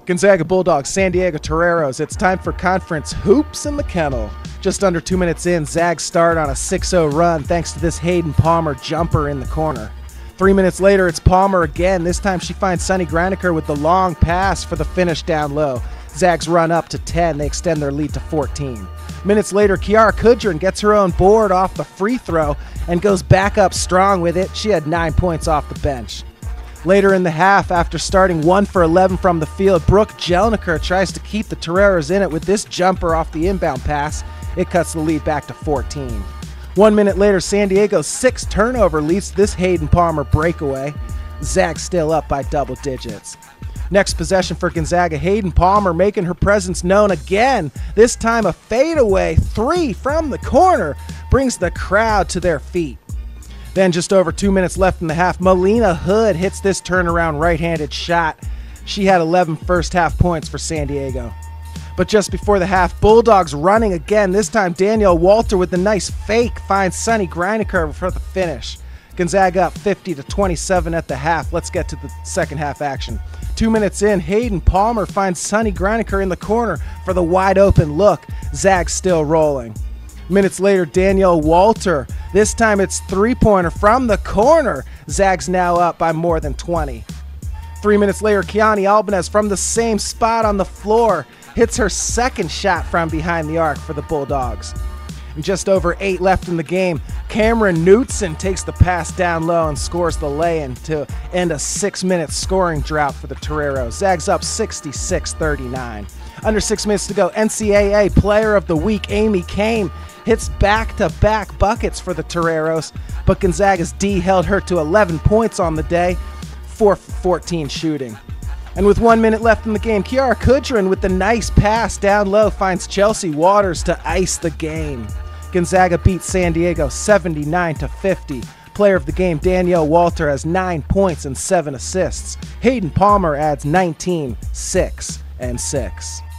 Gonzaga Bulldogs, San Diego Toreros. It's time for conference hoops in the kennel. Just under 2 minutes in, Zags start on a 6-0 run thanks to this Hayden Palmer jumper in the corner. 3 minutes later, it's Palmer again. This time she finds Sunny Greiniker with the long pass for the finish down low. Zags run up to 10. They extend their lead to 14. Minutes later, Kiara Kudrin gets her own board off the free throw and goes back up strong with it. She had 9 points off the bench. Later in the half, after starting 1 for 11 from the field, Brooke Jelniker tries to keep the Toreros in it with this jumper off the inbound pass. It cuts the lead back to 14. 1 minute later, San Diego's 6th turnover leads to this Hayden Palmer breakaway. Zags still up by double digits. Next possession for Gonzaga, Hayden Palmer making her presence known again. This time a fadeaway 3 from the corner brings the crowd to their feet. Then just over 2 minutes left in the half, Melina Hood hits this turnaround right-handed shot. She had 11 first half points for San Diego. But just before the half, Bulldogs running again. This time Danielle Walter with the nice fake finds Sunny Greiniker for the finish. Gonzaga up 50-27 at the half. Let's get to the second half action. 2 minutes in, Hayden Palmer finds Sunny Greiniker in the corner for the wide open look. Zags still rolling. Minutes later, Danielle Walter. This time it's three-pointer from the corner. Zags now up by more than 20. 3 minutes later, Kiani Albanez from the same spot on the floor hits her second shot from behind the arc for the Bulldogs. And just over 8 left in the game, Cameron Knutson takes the pass down low and scores the lay-in to end a 6-minute scoring drought for the Toreros. Zags up 66-39. Under 6 minutes to go, NCAA Player of the Week Amy Kane hits back-to-back buckets for the Toreros, but Gonzaga's D held her to 11 points on the day, 4 for 14 shooting. And with 1 minute left in the game, Kiara Kudrin with the nice pass down low finds Chelsea Waters to ice the game. Gonzaga beats San Diego 79-50. Player of the game Danielle Walter has 9 points and 7 assists. Hayden Palmer adds 19, 6, and 6.